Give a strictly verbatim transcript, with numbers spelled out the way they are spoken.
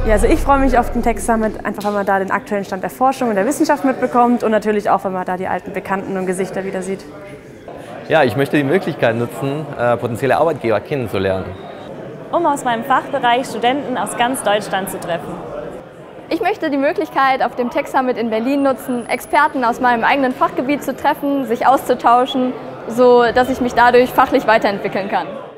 Ja, also ich freue mich auf den Tech Summit, einfach weil man da den aktuellen Stand der Forschung und der Wissenschaft mitbekommt und natürlich auch, wenn man da die alten Bekannten und Gesichter wieder sieht. Ja, ich möchte die Möglichkeit nutzen, äh, potenzielle Arbeitgeber kennenzulernen. Um aus meinem Fachbereich Studenten aus ganz Deutschland zu treffen. Ich möchte die Möglichkeit auf dem Tech Summit in Berlin nutzen, Experten aus meinem eigenen Fachgebiet zu treffen, sich auszutauschen, so dass ich mich dadurch fachlich weiterentwickeln kann.